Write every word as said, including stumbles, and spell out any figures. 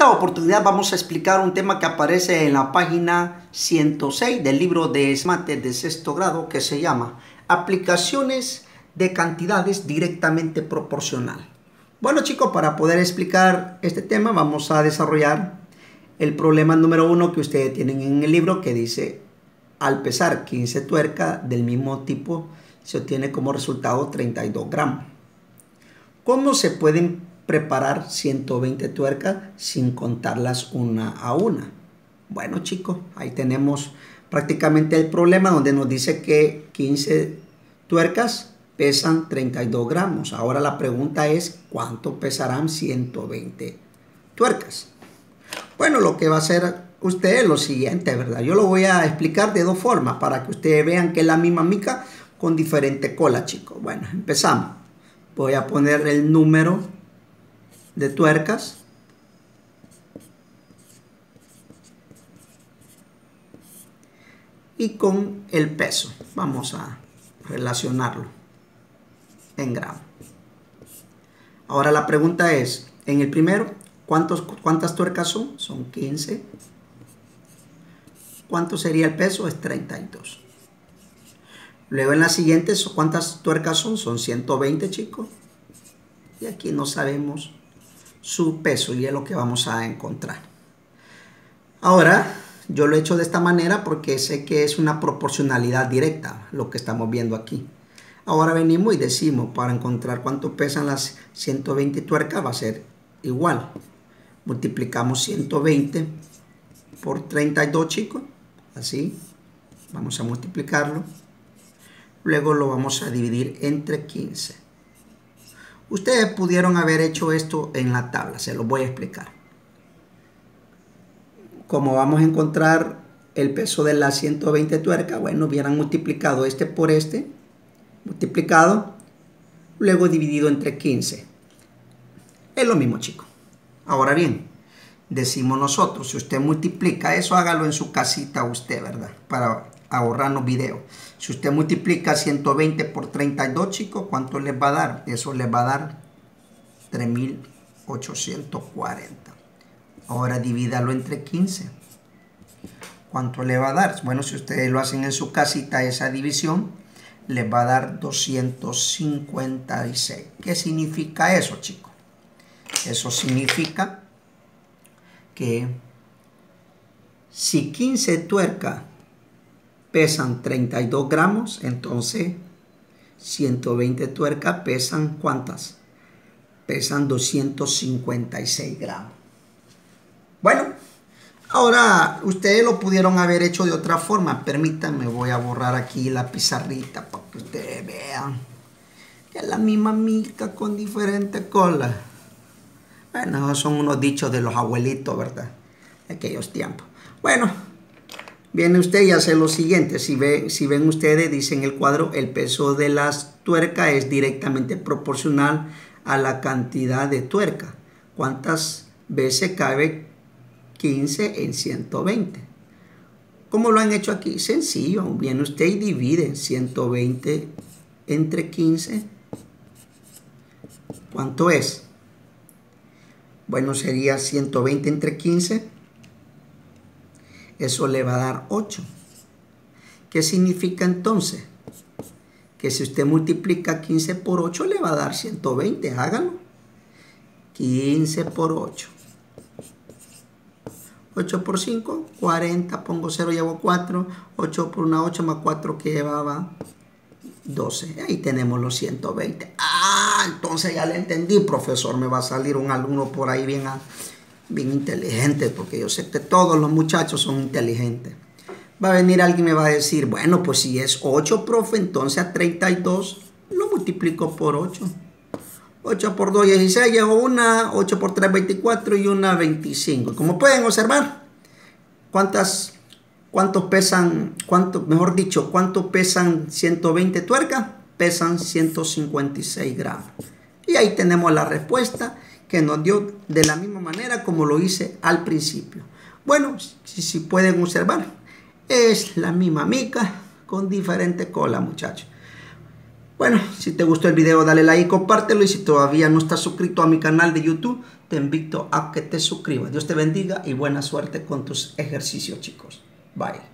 esta oportunidad vamos a explicar un tema que aparece en la página ciento seis del libro de Mate de sexto grado, que se llama Aplicaciones de cantidades directamente proporcional. Bueno, chicos, para poder explicar este tema vamos a desarrollar el problema número uno que ustedes tienen en el libro, que dice: al pesar quince tuercas del mismo tipo se obtiene como resultado treinta y dos gramos. ¿Cómo se pueden preparar ciento veinte tuercas sin contarlas una a una? Bueno, chicos, ahí tenemos prácticamente el problema, donde nos dice que quince tuercas pesan treinta y dos gramos. Ahora la pregunta es: ¿cuánto pesarán ciento veinte tuercas? Bueno, lo que va a hacer usted es lo siguiente, ¿verdad? Yo lo voy a explicar de dos formas para que ustedes vean que es la misma mica con diferente cola, chicos. Bueno, empezamos. Voy a poner el número de tuercas. Y con el peso vamos a relacionarlo en gramos. Ahora la pregunta es, en el primero, ¿cuántos, ¿cuántas tuercas son? Son quince. ¿Cuánto sería el peso? Es treinta y dos. Luego en la siguiente, ¿cuántas tuercas son? Son ciento veinte, chicos. Y aquí no sabemos su peso y es lo que vamos a encontrar. Ahora, yo lo he hecho de esta manera porque sé que es una proporcionalidad directa lo que estamos viendo aquí. Ahora venimos y decimos, para encontrar cuánto pesan las ciento veinte tuercas va a ser igual. Multiplicamos ciento veinte por treinta y dos, chicos. Así, vamos a multiplicarlo. Luego lo vamos a dividir entre quince. Ustedes pudieron haber hecho esto en la tabla, se los voy a explicar. Como vamos a encontrar el peso de las ciento veinte tuercas, bueno, hubieran multiplicado este por este, multiplicado, luego dividido entre quince. Es lo mismo, chicos. Ahora bien, decimos nosotros, si usted multiplica eso, hágalo en su casita usted, ¿verdad? Para ahorrarnos video. Si usted multiplica ciento veinte por treinta y dos, chicos, ¿cuánto les va a dar? Eso les va a dar tres mil ochocientos cuarenta. Ahora divídalo entre quince. ¿Cuánto le va a dar? Bueno, si ustedes lo hacen en su casita, esa división les va a dar doscientos cincuenta y seis. ¿Qué significa eso, chicos? Eso significa que si quince tuercas pesan treinta y dos gramos, entonces ciento veinte tuercas pesan ¿cuántas? Pesan doscientos cincuenta y seis gramos. Bueno, ahora ustedes lo pudieron haber hecho de otra forma. Permítanme, voy a borrar aquí la pizarrita para que ustedes vean que es la misma mica con diferente cola. Bueno, esos son unos dichos de los abuelitos, ¿verdad? De aquellos tiempos. Bueno, viene usted y hace lo siguiente. Si, ve, si ven ustedes, dice en el cuadro, el peso de las tuercas es directamente proporcional a la cantidad de tuercas. ¿Cuántas veces cabe quince en ciento veinte? ¿Cómo lo han hecho aquí? Sencillo. Viene usted y divide ciento veinte entre quince. ¿Cuánto es? Bueno, sería ciento veinte entre quince. Eso le va a dar ocho. ¿Qué significa entonces? Que si usted multiplica quince por ocho le va a dar ciento veinte. Hágalo. quince por ocho. ocho por cinco, cuarenta. Pongo cero, llevo cuatro. ocho por una, ocho más cuatro que llevaba doce. Ahí tenemos los ciento veinte. Ah, entonces ya le entendí, profesor. Me va a salir un alumno por ahí bien, bien inteligente, porque yo sé que todos los muchachos son inteligentes. Va a venir alguien y me va a decir, bueno, pues si es ocho, profe, entonces a treinta y dos lo multiplico por ocho. ocho por dos, dieciséis, llevo una. ocho por tres, veinticuatro y una, veinticinco. Como pueden observar, ¿cuántas... ¿Cuántos pesan, cuánto, mejor dicho, cuánto pesan ciento veinte tuercas? Pesan ciento cincuenta y seis gramos. Y ahí tenemos la respuesta que nos dio de la misma manera como lo hice al principio. Bueno, si, si pueden observar, es la misma mica con diferente cola, muchachos. Bueno, si te gustó el video dale like, compártelo y si todavía no estás suscrito a mi canal de YouTube, te invito a que te suscribas. Dios te bendiga y buena suerte con tus ejercicios, chicos. Bye.